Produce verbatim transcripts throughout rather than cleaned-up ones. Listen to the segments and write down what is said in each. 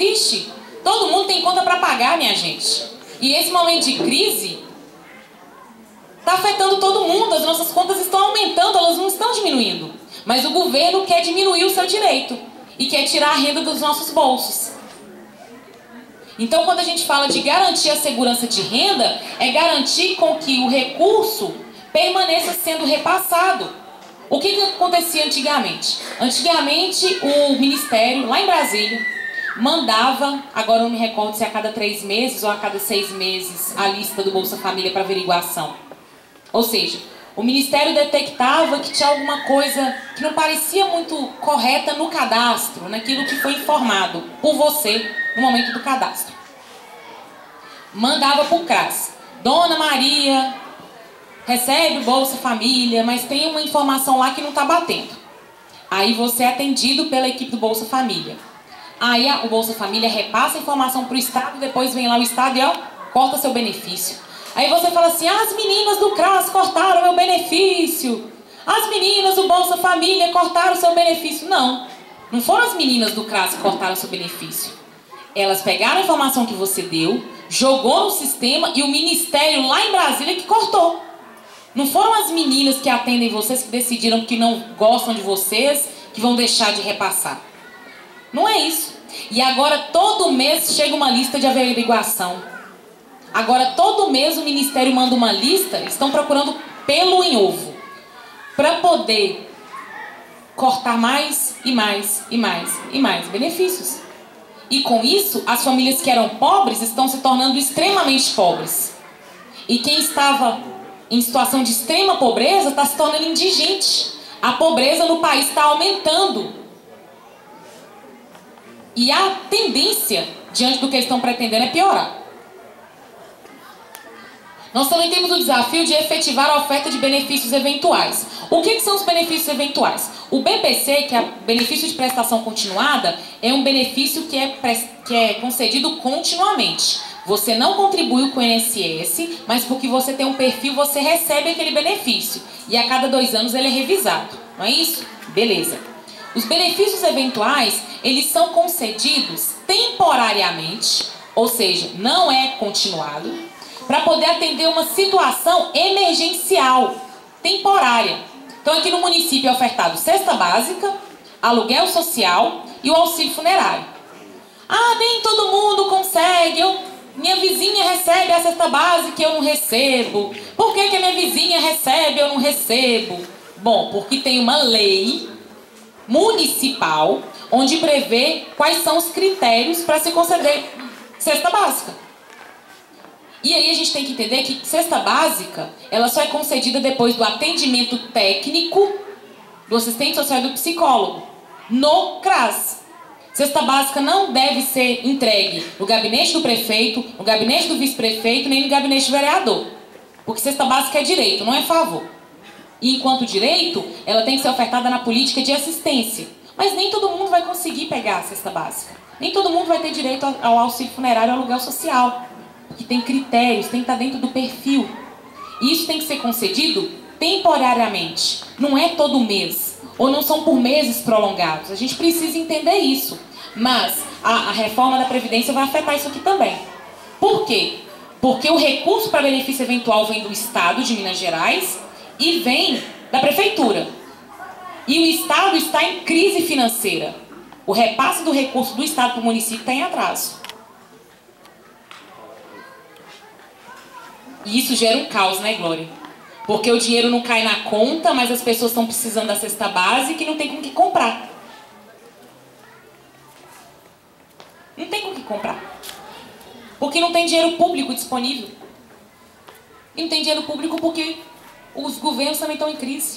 existe. Todo mundo tem conta para pagar, minha gente. E esse momento de crise está afetando todo mundo. As nossas contas estão aumentando, elas não estão diminuindo. Mas o governo quer diminuir o seu direito e quer tirar a renda dos nossos bolsos. Então, quando a gente fala de garantir a segurança de renda, é garantir com que o recurso permaneça sendo repassado. O que, que acontecia antigamente? Antigamente, o Ministério, lá em Brasília, mandava, agora eu não me recordo se é a cada três meses ou a cada seis meses, a lista do Bolsa Família para averiguação. Ou seja, o Ministério detectava que tinha alguma coisa que não parecia muito correta no cadastro, naquilo que foi informado por você no momento do cadastro. Mandava para o CRAS. Dona Maria recebe o Bolsa Família, mas tem uma informação lá que não está batendo. Aí você é atendido pela equipe do Bolsa Família. Aí o Bolsa Família repassa a informação para o Estado, depois vem lá o Estado e ó, corta seu benefício. Aí você fala assim, ah, as meninas do CRAS cortaram meu benefício. As meninas do Bolsa Família cortaram seu benefício. Não, não foram as meninas do CRAS que cortaram seu benefício. Elas pegaram a informação que você deu, jogou no sistema e o Ministério lá em Brasília que cortou. Não foram as meninas que atendem vocês que decidiram que não gostam de vocês, que vão deixar de repassar. Não é isso. E agora todo mês chega uma lista de averiguação. Agora todo mês o Ministério manda uma lista, eles estão procurando pelo em ovo, para poder cortar mais e mais e mais e mais benefícios. E com isso, as famílias que eram pobres estão se tornando extremamente pobres. E quem estava em situação de extrema pobreza está se tornando indigente. A pobreza no país está aumentando. E a tendência, diante do que eles estão pretendendo, é piorar. Nós também temos o desafio de efetivar a oferta de benefícios eventuais. O que, que são os benefícios eventuais? O B P C, que é o benefício de prestação continuada, é um benefício que é, que é concedido continuamente. Você não contribui com o I N S S, mas porque você tem um perfil, você recebe aquele benefício. E a cada dois anos ele é revisado. Não é isso? Beleza. Os benefícios eventuais, eles são concedidos temporariamente, ou seja, não é continuado, para poder atender uma situação emergencial, temporária. Então aqui no município é ofertado cesta básica, aluguel social e o auxílio funerário. Ah, nem todo mundo consegue, eu, minha vizinha recebe a cesta básica e eu não recebo. Por que que a minha vizinha recebe e eu não recebo? Bom, porque tem uma lei municipal onde prevê quais são os critérios para se conceder cesta básica. E aí a gente tem que entender que cesta básica, ela só é concedida depois do atendimento técnico do assistente social e do psicólogo, no CRAS. Cesta básica não deve ser entregue no gabinete do prefeito, no gabinete do vice-prefeito, nem no gabinete do vereador. Porque cesta básica é direito, não é favor. E enquanto direito, ela tem que ser ofertada na política de assistência. Mas nem todo mundo vai conseguir pegar a cesta básica. Nem todo mundo vai ter direito ao auxílio funerário e ao aluguel social. Que tem critérios, tem que estar dentro do perfil. E isso tem que ser concedido temporariamente. Não é todo mês. Ou não são por meses prolongados. A gente precisa entender isso. Mas a, a reforma da Previdência vai afetar isso aqui também. Por quê? Porque o recurso para benefício eventual vem do Estado de Minas Gerais e vem da Prefeitura. E o Estado está em crise financeira. O repasse do recurso do Estado para o município está em atraso. E isso gera um caos, né, Glória? Porque o dinheiro não cai na conta, mas as pessoas estão precisando da cesta básica e não tem com o que comprar. Não tem com o que comprar. Porque não tem dinheiro público disponível. E não tem dinheiro público porque os governos também estão em crise.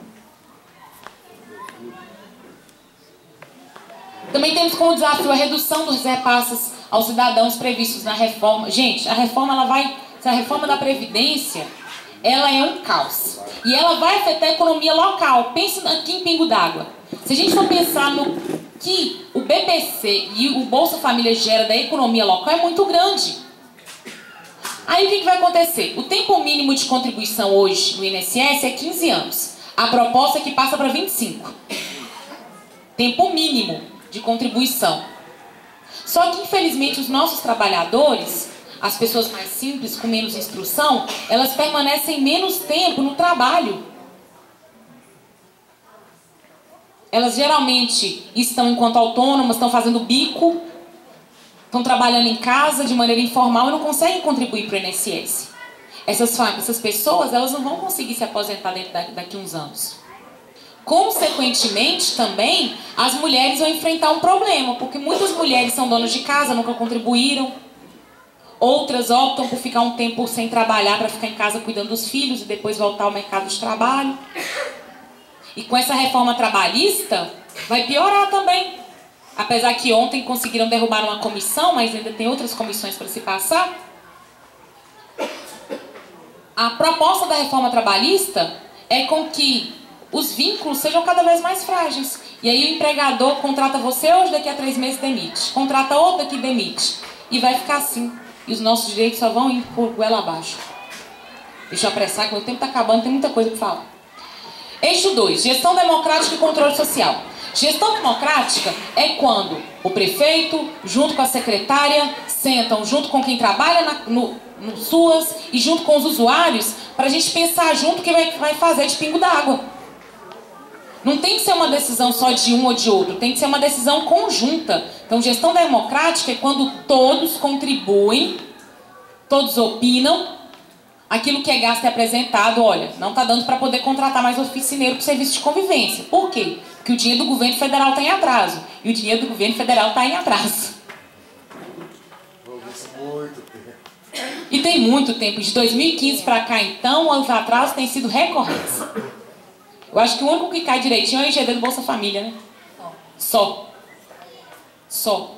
Também temos como desafio a redução dos repasses aos cidadãos previstos na reforma. Gente, a reforma ela vai... A reforma da Previdência, ela é um caos. E ela vai afetar a economia local. Pense aqui em Pingo d'Água. Se a gente for pensar no que o B P C e o Bolsa Família gera da economia local, é muito grande. Aí o que, que vai acontecer? O tempo mínimo de contribuição hoje no I N S S é quinze anos. A proposta é que passa para vinte e cinco. Tempo mínimo de contribuição. Só que, infelizmente, os nossos trabalhadores, as pessoas mais simples, com menos instrução, elas permanecem menos tempo no trabalho. Elas geralmente estão enquanto autônomas, estão fazendo bico, estão trabalhando em casa de maneira informal e não conseguem contribuir para o I N S S. Essas, essas pessoas, elas não vão conseguir se aposentar dentro da, daqui a uns anos. Consequentemente, também, as mulheres vão enfrentar um problema, porque muitas mulheres são donas de casa, nunca contribuíram. Outras optam por ficar um tempo sem trabalhar para ficar em casa cuidando dos filhos e depois voltar ao mercado de trabalho. E com essa reforma trabalhista, vai piorar também. Apesar que ontem conseguiram derrubar uma comissão, mas ainda tem outras comissões para se passar. A proposta da reforma trabalhista é com que os vínculos sejam cada vez mais frágeis. E aí o empregador contrata você hoje, daqui a três meses demite. Contrata outro, daqui demite. E vai ficar assim. E os nossos direitos só vão ir por goela abaixo. Deixa eu apressar, que o tempo está acabando, tem muita coisa para falar. Eixo dois, gestão democrática e controle social. Gestão democrática é quando o prefeito, junto com a secretária, sentam junto com quem trabalha na, no, no SUAS e junto com os usuários para a gente pensar junto o que vai, vai fazer de pingo d'água. Não tem que ser uma decisão só de um ou de outro, tem que ser uma decisão conjunta. Então, gestão democrática é quando todos contribuem, todos opinam, aquilo que é gasto é apresentado, olha, não está dando para poder contratar mais oficineiro para o serviço de convivência. Por quê? Porque o dinheiro do governo federal está em atraso. E o dinheiro do governo federal está em atraso. Muito tempo. E tem muito tempo. De dois mil e quinze para cá, então, os atrasos têm sido recorrentes. Eu acho que o único que cai direitinho é o I G D do Bolsa Família, né? Só. Só.